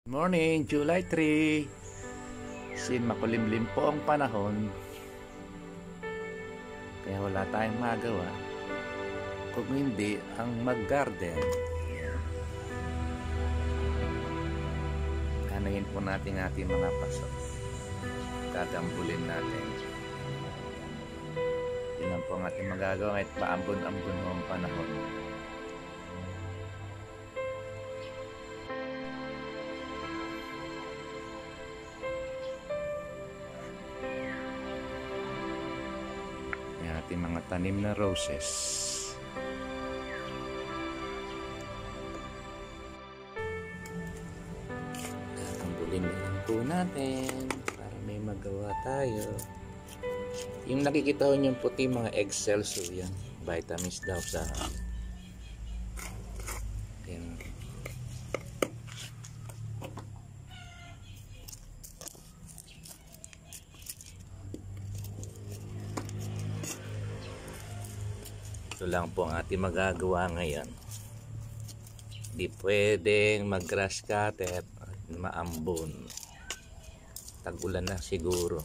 Morning, July 3. Makulimlim po ang panahon, kaya wala tayong magawa kung hindi ang mag-garden. Kanayin po natin ating mga paso, gagambulin natin. Yun lang po ang ating magagawa kahit paambon-ambon mo ang panahon. Ating mga tanim na roses. Tambulin na lang po natin para may magawa tayo. Yung nakikita ko yung puti mga egg cells, so yan, vitamins daw sa yan. Ito lang po ang ating magagawa ngayon. Hindi pwedeng mag-grass cutter at maambon. Tag-ulan na siguro.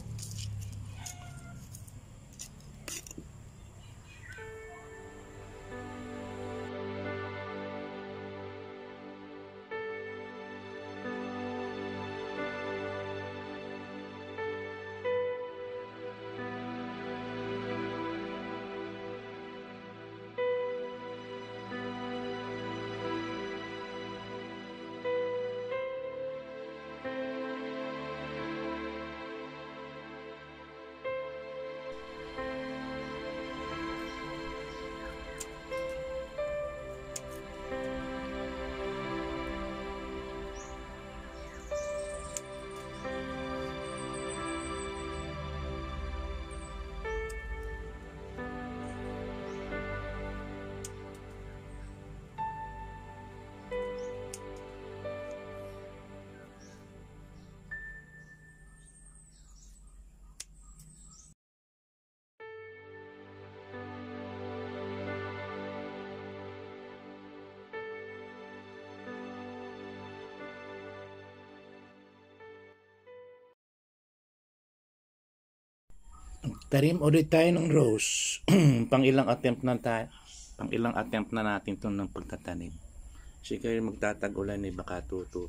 Tarim ulit tayo ng rose. Pang ilang attempt na natin 'tong ng pagtatanim. Kasi kayo magtatagulan eh, baka tuto.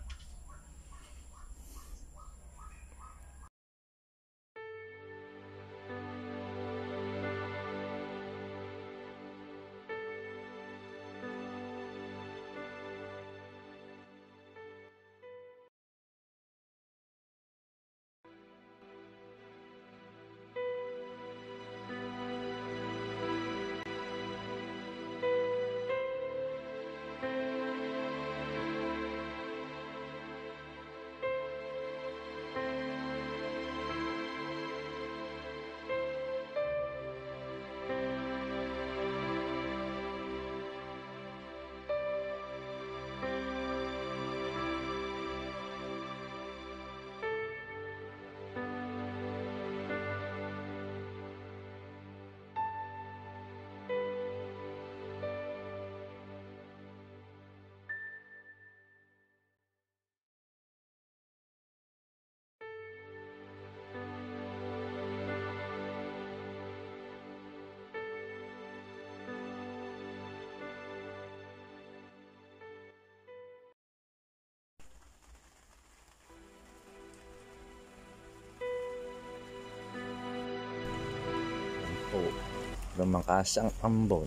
Lumakas ang ambon.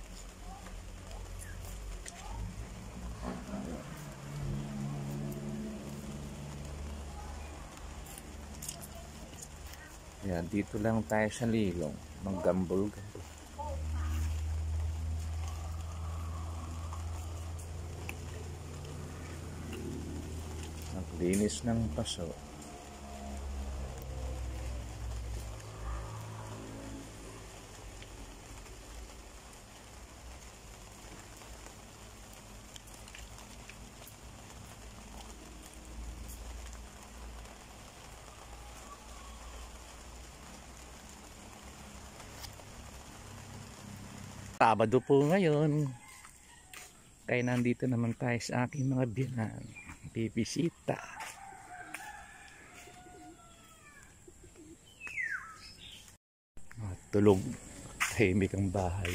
Yan, dito lang tayo sa lilong. Maggambol-gambol. Naglinis ng paso. Sabado po ngayon, kaya nandito naman tayo sa aking mga biyanan. bibisita. Tulog, tahimik ang bahay.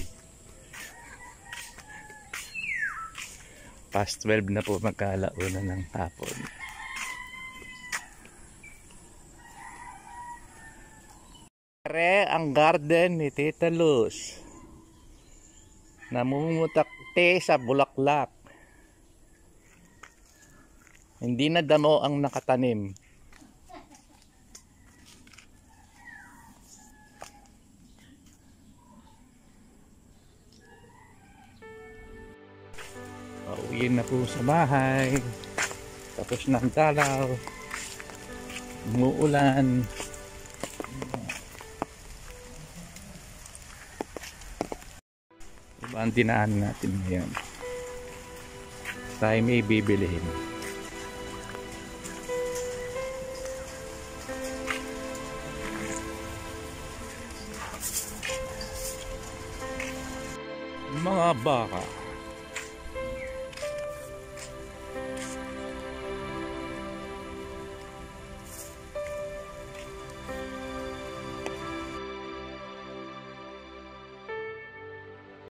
Past 12 na po, magkalauna ng hapon. Pare ang garden ni Tita Luz. Namumutakte sa bulaklak. Hindi na damo ang nakatanim. Pauwiin na po sa bahay. Tapos na ang dalaw. Umuulan. Iba ang dinaan natin ngayon. Tayo may bibilihin. Mga baka.